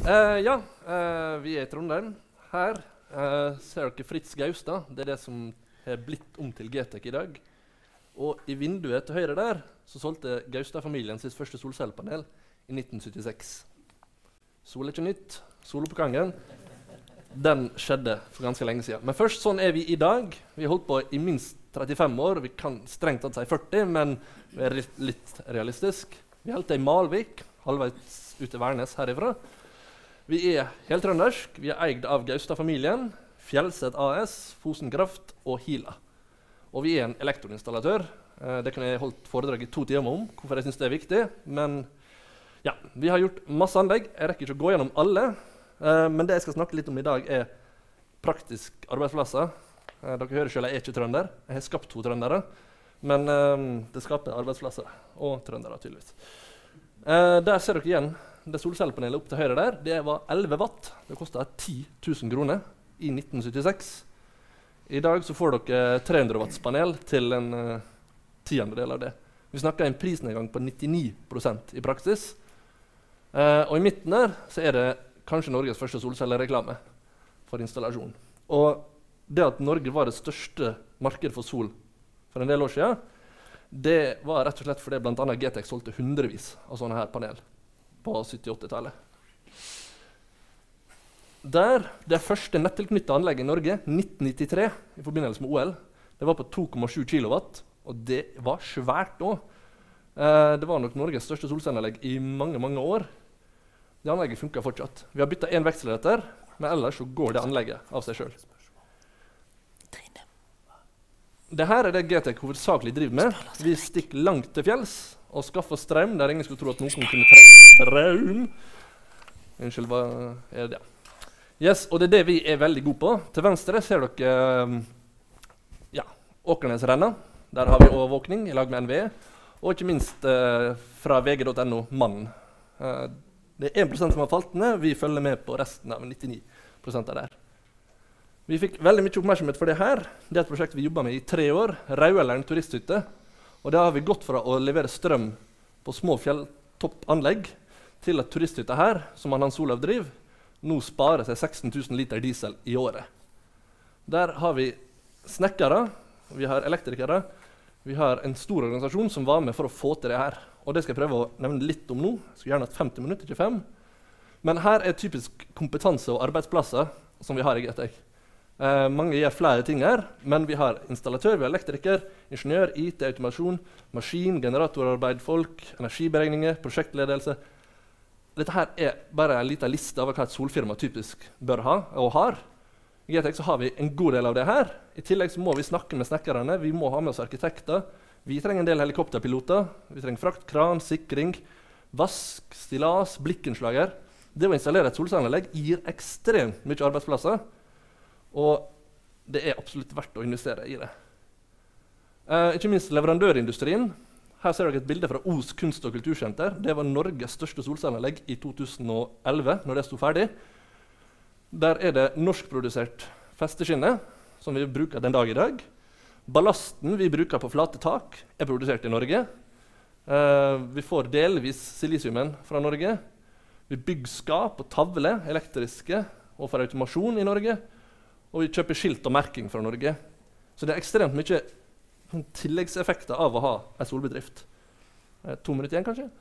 Vi er i Trondheim. Her ser dere Fritz Gaustad. Det er det som har blitt om til GTEC i dag. Og i vinduet til høyre der så solgte Gaustad-familien sitt første solcellepanel i 1976. Sol er ikke nytt. Soloppgangen, den skjedde for ganske lenge siden. Men først, sånn er vi i dag. Vi har holdt på i minst 35 år. Vi kan strengt tatt si 40, men vi er litt realistisk. Vi holdt til i Malvik, halvveis ut til Værnes herifra. Vi er heltrøndersk. Vi er eid av Gaustad-familien, Fjellset AS, Fosen Kraft og Hila. Og vi er en elektroinstallatør. Det kan jeg holdt foredrag i 2 timer om, hvorfor jeg synes det er viktig. Men ja, vi har gjort masse anlegg. Jeg rekker ikke å gå gjennom alle. Men det jeg skal snakke litt om i dag er praktisk arbeidsplasser. Dere hører selv, jeg er ikke trønder. Jeg har skapt 2 trøndere. Men det skaper arbeidsplasser. Og trøndere, tydeligvis. Der ser dere igjen det solcellepanelet opp til høyre der. Det var 11 watt. Det kostet 10 000 kroner i 1976. I dag så får dere 300 watts panel til en tiendedel av det. Vi snakker en prisnedgang på 99% i praksis. Og i midten der så er det kanskje Norges første solcellereklame for installasjon. Og det at Norge var det største markedet for sol for en del år siden, det var rett og slett fordi blant annet GTEC solgte hundrevis av sånne her panel på 70-80-tallet. Det første nettilknyttet anlegget i Norge, 1993, i forbindelse med OL, det var på 2,7 kilowatt, og det var svært da. Det var nok Norges største solcelleanlegg i mange, mange år. Det anlegget funker fortsatt. Vi har byttet 1 vekselretter, men ellers så går det anlegget av seg selv. Dette er det GTEC hovedsakelig driver med. Vi stikker langt til fjells og skaffer strøm der ingen skulle tro at noen kunne trenge strøm. Unnskyld, hva er det? Yes, og det er det vi er veldig gode på. Til venstre ser dere Åkernesrenna. Der har vi overvåkning i lag med NVE. Og ikke minst fra vg.no Mann. Det er 1% som har falt ned. Vi følger med på resten av 99% av det. Vi fikk veldig mye oppmerksomhet for det her. Det er et prosjekt vi jobber med i 3 år. Raueleren turisthytte. Og da har vi gått fra å levere strøm på små fjelltoppanlegg til at turisthytta her, som Hans Olav driver, nå sparer seg 16 000 liter diesel i året. Der har vi snekkere, vi har elektrikere, vi har en stor organisasjon som var med for å få til det her. Og det skal jeg prøve å nevne litt om nå. Jeg skulle gjerne hatt 50 minutter, ikke 5. Men her er typisk kompetanse og arbeidsplasser som vi har i GTEC. Mange gjør flere ting her, men vi har installatør, vi har elektriker, ingeniør, IT, automasjon, maskin, generatorarbeid, folk, energiberegninger, prosjektledelse. Dette her er bare en liten liste av hva et solfirma typisk bør ha og har. I GTEC så har vi en god del av det her. I tillegg så må vi snakke med snekkerne, vi må ha med oss arkitekter. Vi trenger en del helikopterpiloter, vi trenger frakt, kran, sikring, vask, stillas, blikkenslager. Det å installere et solcelleanlegg gir ekstremt mye arbeidsplasser. Og det er absolutt verdt å investere i det. Ikke minst leverandørindustrien. Her ser dere et bilde fra Os kunst- og kultursenter. Det var Norges største solcelleanlegg i 2011, når det sto ferdig. Der er det norskprodusert festeskinne, som vi bruker den dag i dag. Ballasten vi bruker på flate tak, er produsert i Norge. Vi får delvis silisiumen fra Norge. Vi bygger skap og tavle, elektriske, og for automasjon i Norge. Og vi kjøper skilt og merking fra Norge. Så det er ekstremt mye tilleggseffekter av å ha en solbedrift. 2 minutter igjen, kanskje?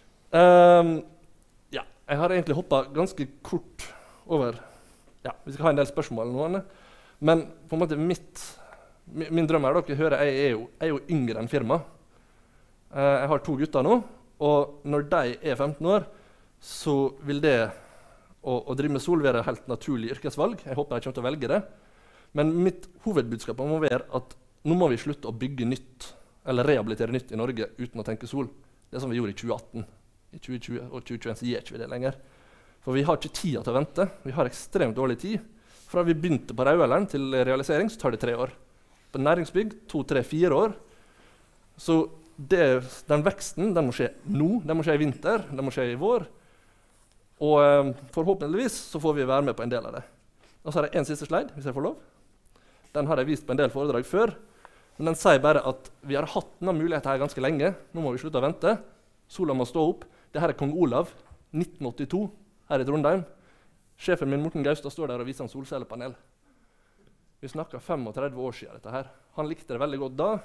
Jeg har egentlig hoppet ganske kort over. Vi skal ha en del spørsmål eller noe. Men på en måte min drøm er dere hører, jeg er jo yngre enn firma. Jeg har 2 gutter nå, og når de er 15 år, så vil det å drive med sol være et helt naturlig yrkesvalg. Jeg håper jeg kommer til å velge det. Men mitt hovedbudskap må være at nå må vi slutte å bygge nytt, eller rehabilitere nytt i Norge uten å tenke sol. Det er som vi gjorde i 2018. I 2020 og 2021 så gjør ikke vi det lenger. For vi har ikke tida til å vente. Vi har ekstremt dårlig tid. Fra vi begynte på Raueleren til realisering, så tar det 3 år. På næringsbygg 2, 3, 4 år. Så den veksten den må skje nå. Den må skje i vinter, den må skje i vår. Og forhåpentligvis så får vi være med på en del av det. Og så har jeg en siste slide, hvis jeg får lov. Den har jeg vist på en del foredrag før. Men den sier bare at vi har hatt denne muligheten her ganske lenge. Nå må vi slutte å vente. Sola må stå opp. Dette er Kong Olav, 1982. her i Trondheim. Sjefen min, Morten Gaustad, står der og viser en solcellepanel. Vi snakket 35 år siden dette her. Han likte det veldig godt da.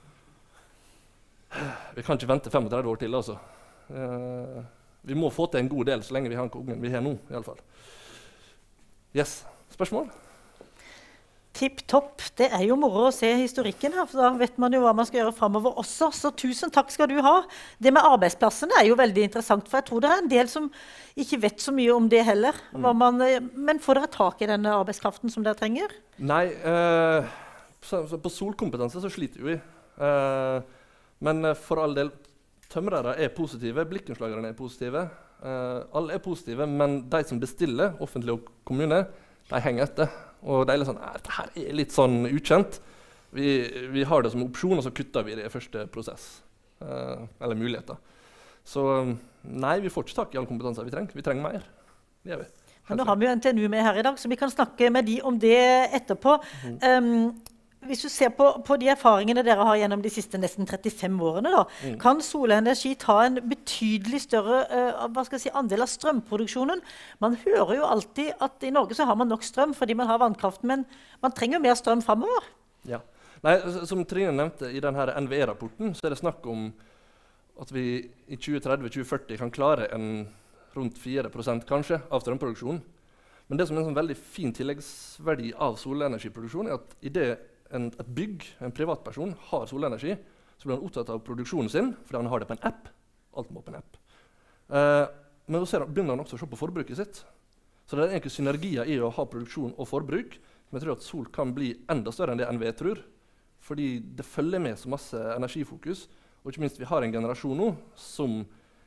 Vi kan ikke vente 35 år til, altså. Vi må få til en god del så lenge vi har kongen vi har nå, i alle fall. Yes. Spørsmål? Tipp topp. Det er jo moro å se historikken her, for da vet man jo hva man skal gjøre fremover også. Så tusen takk skal du ha. Det med arbeidsplassene er jo veldig interessant, for jeg tror det er en del som ikke vet så mye om det heller. Men får dere tak i denne arbeidskraften som dere trenger? Nei, så på solkompetanse så sliter vi. Men for all del, tømrere er positive, blikkenslagerne er positive. Alle er positive, men de som bestiller, offentlig og kommune, de henger etter. Og de er litt sånn, dette her er litt sånn ukjent. Vi har det som opsjon, og så kutter vi det i første prosess. Eller muligheter. Så nei, vi får ikke tak i all kompetanse vi trenger. Vi trenger mer. Det gjør vi. Men nå har vi jo NTNU med her i dag, så vi kan snakke med de om det etterpå. Hvis du ser på de erfaringene dere har gjennom de siste nesten 35 årene, da, kan solenergi ta en betydelig større andel av strømproduksjonen? Man hører jo alltid at i Norge så har man nok strøm fordi man har vannkraften, men man trenger mer strøm fremover. Ja. Nei, som Trine nevnte i denne NVE-rapporten, så er det snakk om at vi i 2030-2040 kan klare rundt 4% kanskje av strømproduksjonen. Men det som er en sånn veldig fin tilleggsverdi av solenergiproduksjon er at i det et bygg, en privatperson, har solenergi, så blir han opptatt av produksjonen sin, fordi han har det på en app. Alt må på en app. Men så begynner han også å se på forbruket sitt. Så det er egentlig synergier i å ha produksjon og forbruk, men jeg tror at sol kan bli enda større enn det NVE tror, fordi det følger med så masse energifokus, og ikke minst vi har en generasjon nå som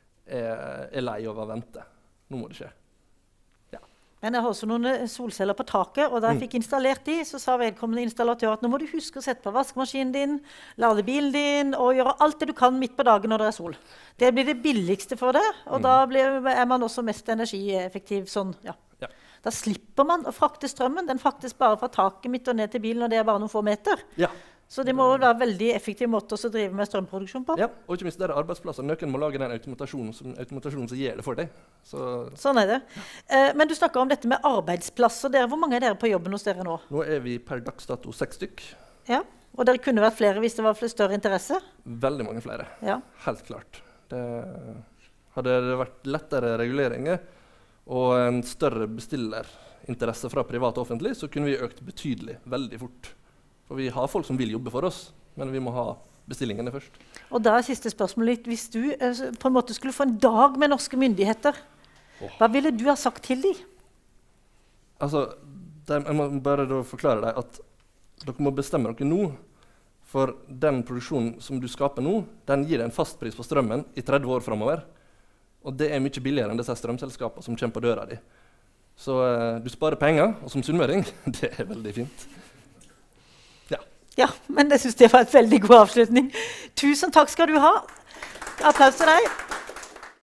er lei av å vente. Nå må det skje. Men jeg har også noen solceller på taket, og da jeg fikk installert de, så sa vedkommende installatør at nå må du huske å sette på vaskemaskinen din, lade bilen din, og gjøre alt det du kan midt på dagen når det er sol. Det blir det billigste for det, og da er man også mest energieffektiv sånn, ja. Da slipper man å frakte strømmen, den fraktes bare fra taket midt og ned til bilen, og det er bare noen få meter. Ja. Så det må være en veldig effektiv måte å drive med strømproduksjon på. Ja, og ikke minst der er arbeidsplasser. Noen må lage den automatasjonen som gjør det for deg. Sånn er det. Men du snakker om dette med arbeidsplasser. Hvor mange er dere på jobben hos dere nå? Nå er vi per dags dato 6 stykk. Ja, og dere kunne vært flere hvis det var større interesse? Veldig mange flere, ja. Helt klart. Hadde det vært lettere reguleringer og en større bestillerinteresse fra privat og offentlig, så kunne vi økt betydelig, veldig fort. For vi har folk som vil jobbe for oss, men vi må ha bestillingene først. Og da er siste spørsmål litt. Hvis du på en måte skulle få en dag med norske myndigheter, hva ville du ha sagt til dem? Altså, jeg må bare da forklare deg at dere må bestemme dere nå, for den produksjonen som du skaper nå, den gir en fast pris på strømmen i 30 år fremover. Og det er mye billigere enn disse strømselskapene som kommer på døra di. Så du sparer penger, og som sunnmøring, det er veldig fint. Ja, men jeg synes det var et veldig god avslutning. Tusen takk skal du ha. Applaus til deg.